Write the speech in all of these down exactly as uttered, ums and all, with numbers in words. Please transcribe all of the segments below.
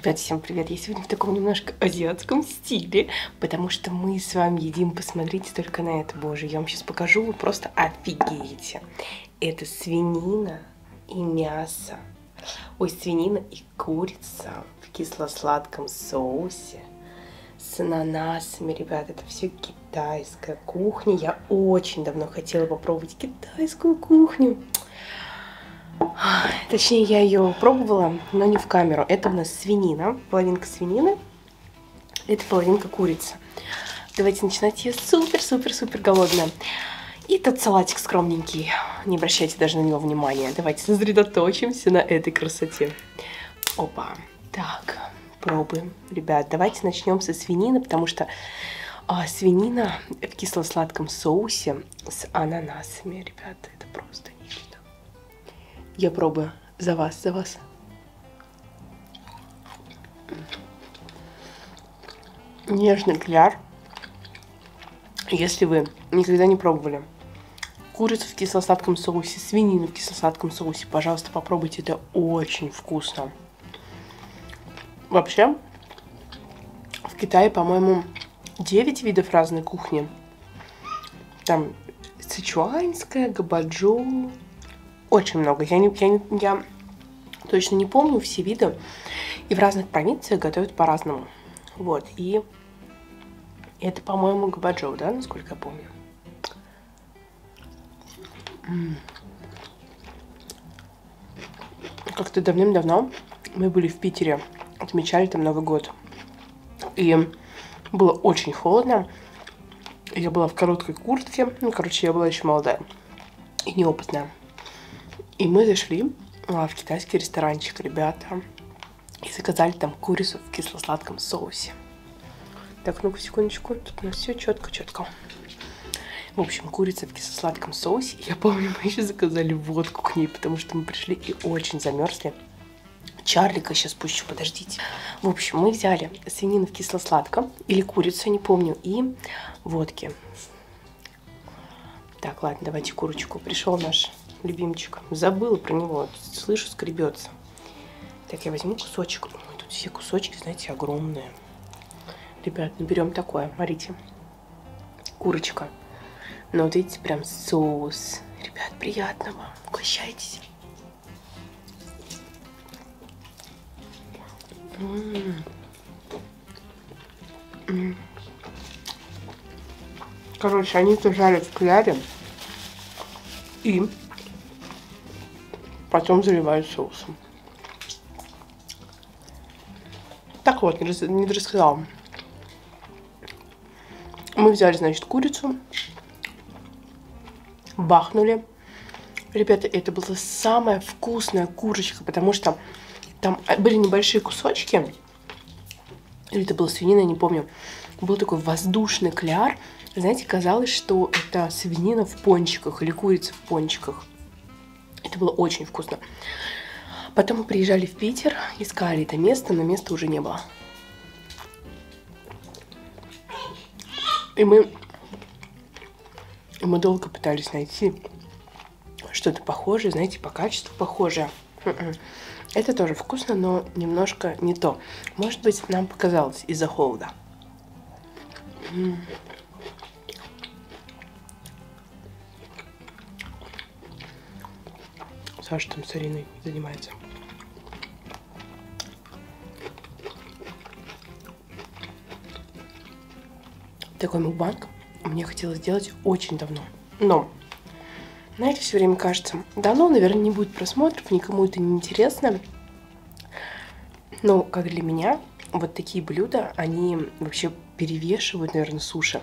Ребят, всем привет! Я сегодня в таком немножко азиатском стиле, потому что мы с вами едим, посмотрите только на это, боже, я вам сейчас покажу, вы просто офигеете. Это свинина и мясо, ой, свинина и курица в кисло-сладком соусе с ананасами, ребят, это все китайская кухня. Я очень давно хотела попробовать китайскую кухню. Точнее, я ее пробовала, но не в камеру. Это у нас свинина, половинка свинины, это половинка курицы. Давайте начинать, я супер-супер-супер голодная. И тот салатик скромненький, не обращайте даже на него внимания. Давайте сосредоточимся на этой красоте. Опа, так, пробуем. Ребят, давайте начнем со свинины, потому что а, свинина в кисло-сладком соусе с ананасами, ребята, это просто нечто. Я пробую. За вас, за вас. Нежный кляр. Если вы никогда не пробовали курицу в кисло-сладком соусе, свинину в кисло-сладком соусе, пожалуйста, попробуйте. Это очень вкусно. Вообще, в Китае, по-моему, девять видов разной кухни. Там сычуанская, габаджоу. Очень много. Я, не, я, не, я точно не помню все виды. И в разных провинциях готовят по-разному. Вот. И это, по-моему, габаджоу, да, насколько я помню. Как-то давным-давно мы были в Питере. Отмечали там Новый год. И было очень холодно. Я была в короткой куртке. Ну, короче, я была еще молодая и неопытная. И мы зашли а, в китайский ресторанчик, ребята, и заказали там курицу в кисло-сладком соусе. Так, ну-ка, секундочку, тут у нас все четко-четко. В общем, курица в кисло-сладком соусе. Я помню, мы еще заказали водку к ней, потому что мы пришли и очень замерзли. Чарлика сейчас пущу, подождите. В общем, мы взяли свинину в кисло-сладком, или курицу, не помню, и водки. Так, ладно, давайте курочку. Пришел наш любимчик. Забыла про него. Слышу, скребется. Так, я возьму кусочек. Ой, тут все кусочки, знаете, огромные. Ребят, наберем такое. Смотрите. Курочка. Но вот видите, прям соус. Ребят, приятного. Угощайтесь. М-м-м. М-м. Короче, они это жарят в кляре. И потом заливают соусом. Так вот, не рассказала. Мы взяли, значит, курицу. Бахнули. Ребята, это была самая вкусная курочка, потому что там были небольшие кусочки. Или это была свинина, я не помню. Был такой воздушный кляр. Знаете, казалось, что это свинина в пончиках или курица в пончиках. Это было очень вкусно. Потом мы приезжали в Питер, искали это место, но места уже не было. И мы, и мы долго пытались найти что-то похожее, знаете, по качеству похожее. Это тоже вкусно, но немножко не то. Может быть, нам показалось из-за холода. Саша там с Ариной занимается. Такой мукбанг мне хотелось сделать очень давно. Но, знаете, все время кажется, да ну, наверное, не будет просмотров, никому это не интересно. Но, как для меня, вот такие блюда, они вообще перевешивают, наверное, суши.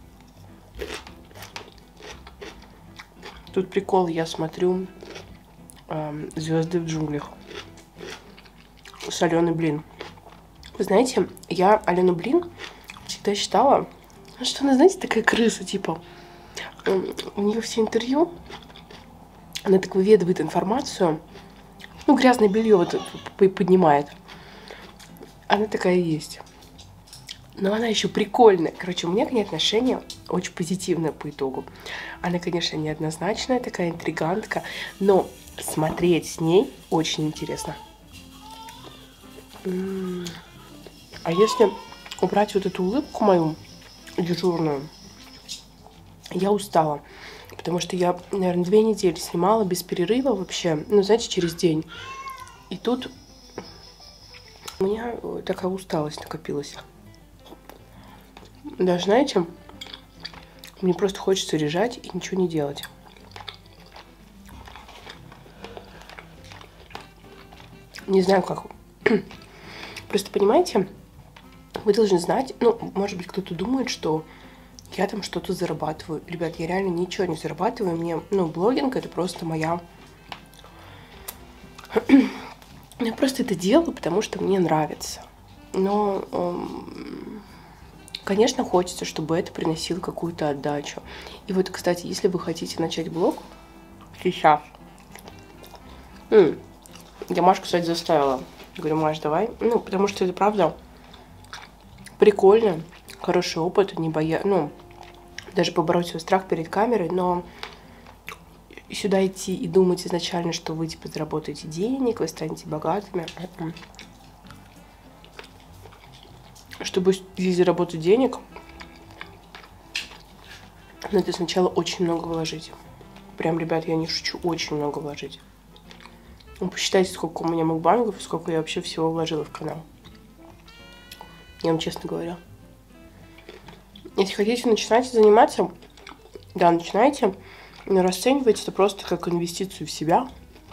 Тут прикол, я смотрю э, «Звезды в джунглях». Соленый блин. Вы знаете, я Алену Блин всегда считала, что она, знаете, такая крыса, типа. Э, у нее все интервью, она так выведывает информацию, ну, грязное белье вот поднимает. Она такая есть. Но она еще прикольная. Короче, у меня к ней отношение очень позитивное по итогу. Она, конечно, неоднозначная, такая интригантка, но смотреть с ней очень интересно. М. А если убрать вот эту улыбку мою дежурную, я устала. Потому что я, наверное, две недели снимала без перерыва вообще. Ну, знаете, через день. И тут у меня такая усталость накопилась. Даже, знаете, мне просто хочется лежать и ничего не делать. Не знаю, как. Просто понимаете, вы должны знать, ну, может быть, кто-то думает, что я там что-то зарабатываю. Ребят, я реально ничего не зарабатываю. Мне, ну, блогинг — это просто моя... Я просто это делаю, потому что мне нравится. Но, эм, конечно, хочется, чтобы это приносило какую-то отдачу. И вот, кстати, если вы хотите начать блог сейчас... М, я Машу, кстати, заставила. Говорю, Маш, давай. Ну, потому что это правда прикольно, хороший опыт, не боя... ну, даже побороть свой страх перед камерой, но сюда идти и думать изначально, что вы, типа, заработаете денег, вы станете богатыми. Чтобы здесь заработать денег, надо сначала очень много вложить. Прям, ребят, я не шучу, очень много вложить. Ну, посчитайте, сколько у меня мукбангов, сколько я вообще всего вложила в канал. Я вам честно говорю. Если хотите начинать заниматься, да, начинайте, но расценивайте это просто как инвестицию в себя.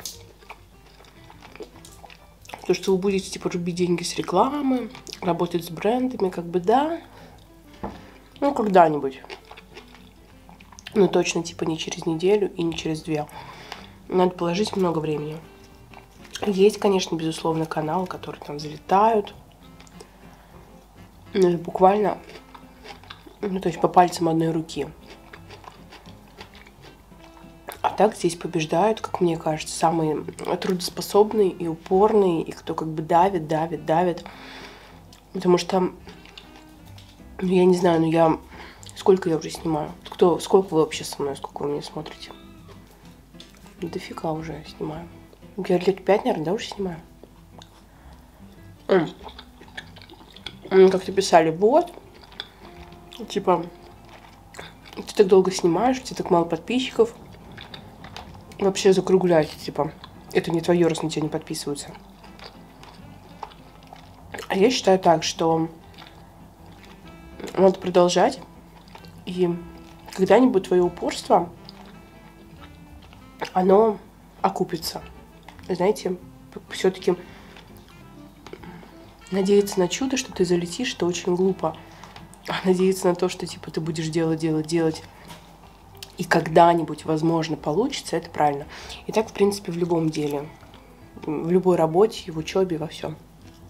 То, что вы будете, типа, рубить деньги с рекламы, работать с брендами, как бы, да. Ну, когда-нибудь. Но точно, типа, не через неделю и не через две. Надо положить много времени. Есть, конечно, безусловно, каналы, которые там залетают. Ну, буквально, ну, то есть по пальцам одной руки. А так здесь побеждают, как мне кажется, самые трудоспособные и упорные, и кто как бы давит, давит, давит. Потому что, ну, я не знаю, ну я... Сколько я уже снимаю? Кто, сколько вы вообще со мной, сколько вы меня смотрите? Дофига уже снимаю. Я лет пять, наверное, да, уже снимаю. Как-то писали, вот, типа, ты так долго снимаешь, у тебя так мало подписчиков. Вообще закругляйте, типа, это не твое, раз на тебя не подписываются. А я считаю так, что надо продолжать, и когда-нибудь твое упорство, оно окупится. Знаете, все-таки надеяться на чудо, что ты залетишь, это очень глупо. А надеяться на то, что, типа, ты будешь делать, делать, делать, и когда-нибудь, возможно, получится, это правильно. И так, в принципе, в любом деле. В любой работе, в учебе, во всем.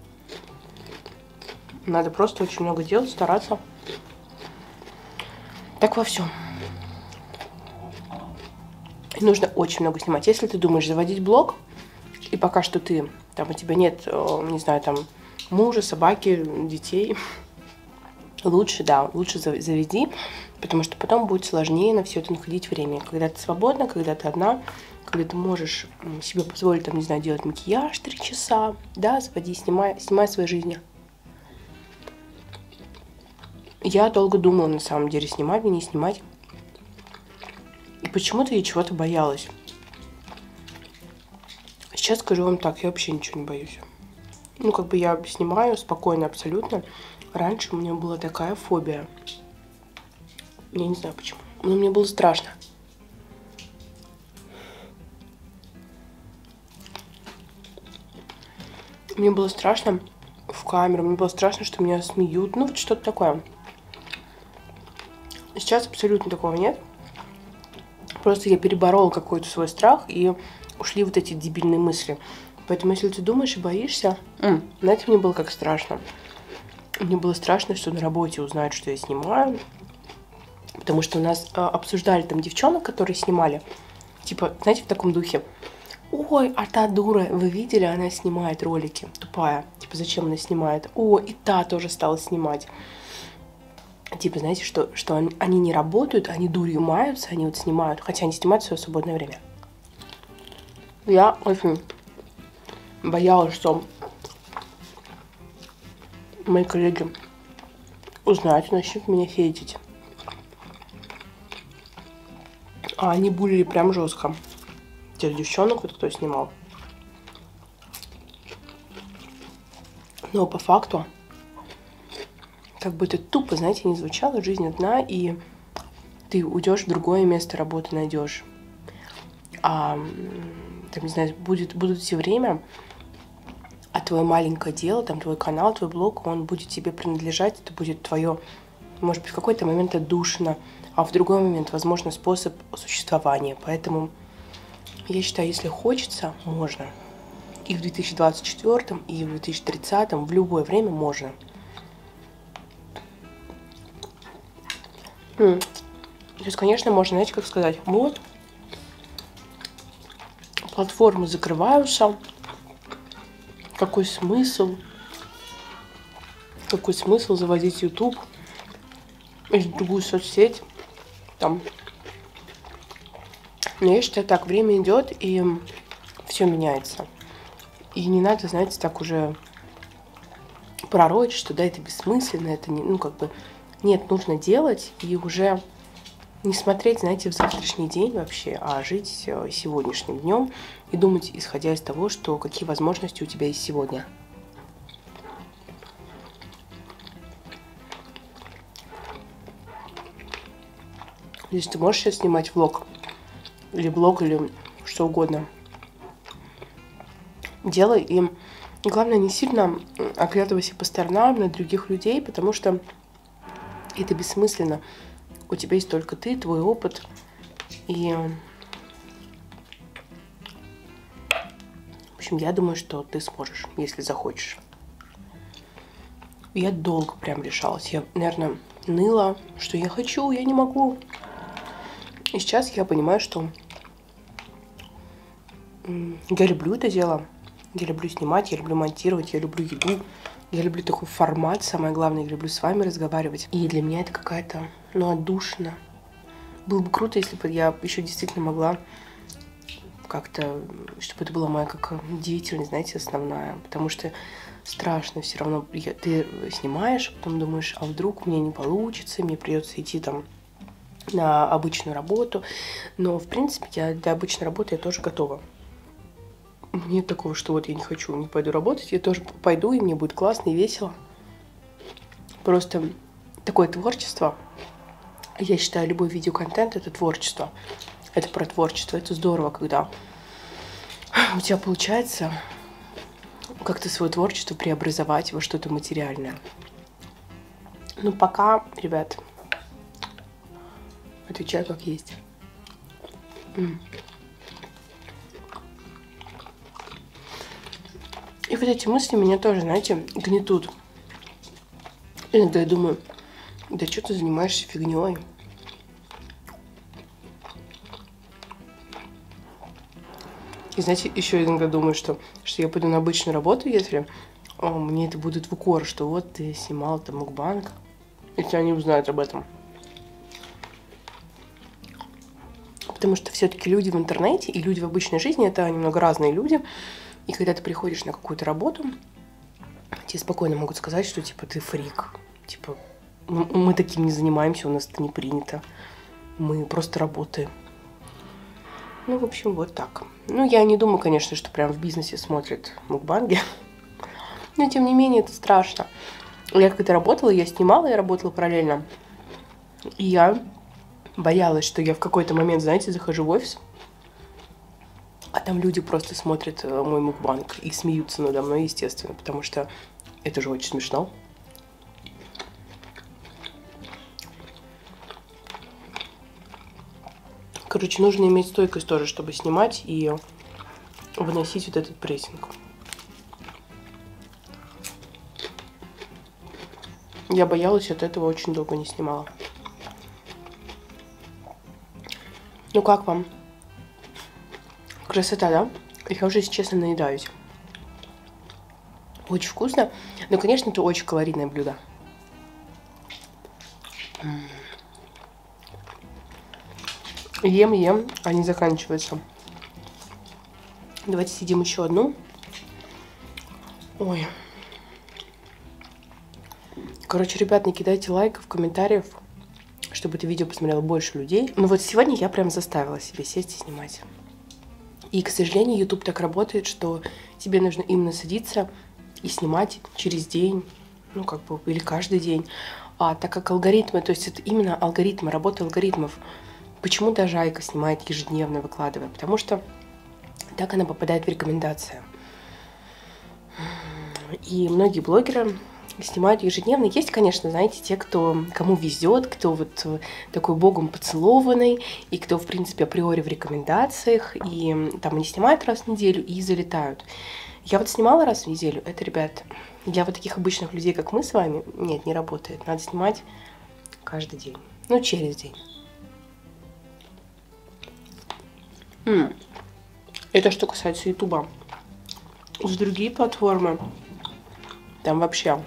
Надо просто очень много делать, стараться. Так во всем. И нужно очень много снимать. Если ты думаешь заводить блог, и пока что ты, там, у тебя нет, не знаю, там, мужа, собаки, детей, лучше, да, лучше заведи, потому что потом будет сложнее на все это находить время. Когда ты свободна, когда ты одна, когда ты можешь себе позволить, там, не знаю, делать макияж три часа, да, заводи, снимай, снимай своей жизни. Я долго думала, на самом деле, снимать мне, не снимать. И почему-то я чего-то боялась. Сейчас скажу вам так, я вообще ничего не боюсь. Ну, как бы я снимаю спокойно абсолютно. Раньше у меня была такая фобия. Я не знаю почему. Но мне было страшно. Мне было страшно в камеру. Мне было страшно, что меня смеют. Ну, вот что-то такое. Сейчас абсолютно такого нет. Просто я переборола какой-то свой страх, и ушли вот эти дебильные мысли. Поэтому, если ты думаешь и боишься... М, знаете, мне было как страшно. Мне было страшно, что на работе узнают, что я снимаю. Потому что у нас а, обсуждали там девчонок, которые снимали. Типа, знаете, в таком духе. Ой, а та дура, вы видели, она снимает ролики. Тупая. Типа, зачем она снимает? О, и та тоже стала снимать. Типа, знаете, что, что они, они не работают, они дурью маются, они вот снимают. Хотя они снимают в свое свободное время. Я очень боялась, что мои коллеги узнают и начнут меня хейтить. А они булили прям жестко. Тех девчонок, вот кто снимал. Но по факту, как бы это тупо, знаете, не звучало, жизнь одна, и ты уйдешь в другое место работы, найдешь. А, там, не знаю, будет, будут все время, а твое маленькое дело, там, твой канал, твой блог, он будет тебе принадлежать, это будет твое, может быть, в какой-то момент отдушина, а в другой момент, возможно, способ существования. Поэтому я считаю, если хочется, можно. И в две тысячи двадцать четвёртом, и в две тысячи тридцатом, в любое время можно. То есть, конечно, можно, знаете, как сказать, вот, платформы закрываются, какой смысл, какой смысл заводить YouTube или другую соцсеть, там. Но я считаю так, время идет, и все меняется. И не надо, знаете, так уже пророчить, что да, это бессмысленно, это не, ну, как бы, нет, нужно делать и уже не смотреть, знаете, в завтрашний день вообще, а жить сегодняшним днем и думать, исходя из того, что какие возможности у тебя есть сегодня. Если ты можешь сейчас снимать влог, или блог, или что угодно, делай. И главное, не сильно оглядывайся по сторонам на других людей, потому что это бессмысленно. У тебя есть только ты, твой опыт. И, в общем, я думаю, что ты сможешь, если захочешь. Я долго прям решалась. Я, наверное, ныла, что я хочу, я не могу. И сейчас я понимаю, что я люблю это дело. Я люблю снимать, я люблю монтировать, я люблю еду. Я люблю такой формат, самое главное, я люблю с вами разговаривать. И для меня это какая-то, ну, отдушина. Было бы круто, если бы я еще действительно могла как-то, чтобы это была моя как деятельность, знаете, основная. Потому что страшно все равно. Я, ты снимаешь, а потом думаешь, а вдруг у меня не получится, мне придется идти там на обычную работу. Но, в принципе, я для обычной работы я тоже готова. Нет такого, что вот я не хочу, не пойду работать. Я тоже пойду, и мне будет классно и весело. Просто такое творчество. Я считаю, любой видеоконтент – это творчество. Это про творчество. Это здорово, когда у тебя получается как-то свое творчество преобразовать во что-то материальное. Ну, пока, ребят, отвечаю как есть. М. И вот эти мысли меня тоже, знаете, гнетут. Иногда я думаю, да что ты занимаешься фигней? И знаете, еще иногда думаю, что, что я пойду на обычную работу, если о, мне это будет в укор, что вот ты снимал там мукбанг, если они узнают об этом. Потому что все-таки люди в интернете и люди в обычной жизни – это немного разные люди. И когда ты приходишь на какую-то работу, тебе спокойно могут сказать, что типа ты фрик. Типа мы таким не занимаемся, у нас это не принято. Мы просто работаем. Ну, в общем, вот так. Ну, я не думаю, конечно, что прям в бизнесе смотрят мукбанги. Но, тем не менее, это страшно. Я когда работала, я снимала, я работала параллельно. И я боялась, что я в какой-то момент, знаете, захожу в офис, а там люди просто смотрят мой мукбанг и смеются надо мной, естественно, потому что это же очень смешно. Короче, нужно иметь стойкость тоже, чтобы снимать и выносить вот этот прессинг. Я боялась, от этого очень долго не снимала. Ну как вам? Красота, да? Я уже, если честно, наедаюсь. Очень вкусно. Но, конечно, это очень калорийное блюдо. Ем, ем, а не заканчивается. Давайте съедим еще одну. Ой. Короче, ребят, не кидайте лайков, комментариев, чтобы это видео посмотрело больше людей. Но вот сегодня я прям заставила себя сесть и снимать. И, к сожалению, YouTube так работает, что тебе нужно именно садиться и снимать через день, ну, как бы, или каждый день. А так как алгоритмы, то есть это именно алгоритмы, работа алгоритмов. Почему даже Айка снимает ежедневно, выкладывая? Потому что так она попадает в рекомендации. И многие блогеры снимают ежедневно. Есть, конечно, знаете, те, кто, кому везет, кто вот такой богом поцелованный, и кто, в принципе, априори в рекомендациях, и там они снимают раз в неделю и залетают. Я вот снимала раз в неделю, это, ребят, для вот таких обычных людей, как мы с вами, нет, не работает. Надо снимать каждый день, ну, через день. М-м. Это что касается Ютуба. С другие платформы, там вообще...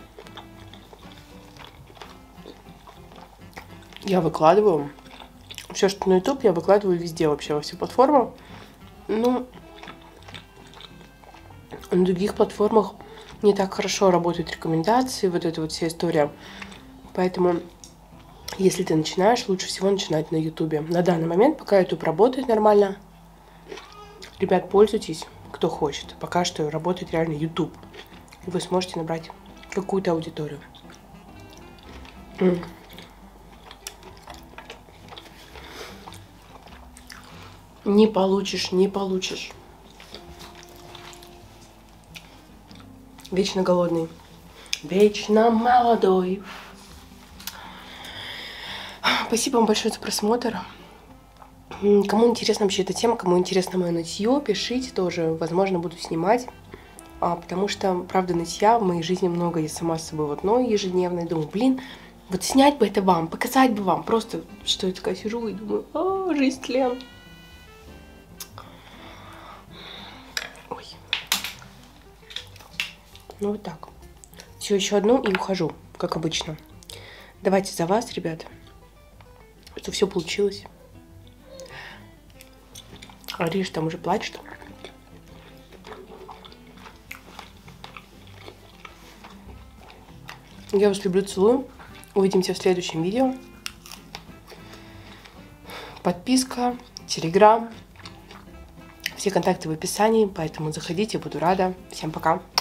Я выкладываю все, что на YouTube, я выкладываю везде вообще, во все платформы. Ну, на других платформах не так хорошо работают рекомендации, вот эта вот вся история. Поэтому, если ты начинаешь, лучше всего начинать на YouTube. На данный момент, пока YouTube работает нормально, ребят, пользуйтесь, кто хочет. Пока что работает реально YouTube. И вы сможете набрать какую-то аудиторию. Mm. Не получишь, не получишь. Вечно голодный. Вечно молодой. Спасибо вам большое за просмотр. Кому интересна вообще эта тема, кому интересно мое нытье, пишите тоже. Возможно, буду снимать. А, потому что, правда, нытья в моей жизни много. Я сама с собой вот ною ежедневно. И думаю, блин, вот снять бы это вам, показать бы вам. Просто, что я такая сижу и думаю, а, жизнь тлен. Ну вот так. Все, еще одну и ухожу, как обычно. Давайте за вас, ребят, что все получилось. Ариш там уже плачет. Я вас люблю, целую. Увидимся в следующем видео. Подписка, телеграм. Все контакты в описании, поэтому заходите, буду рада. Всем пока.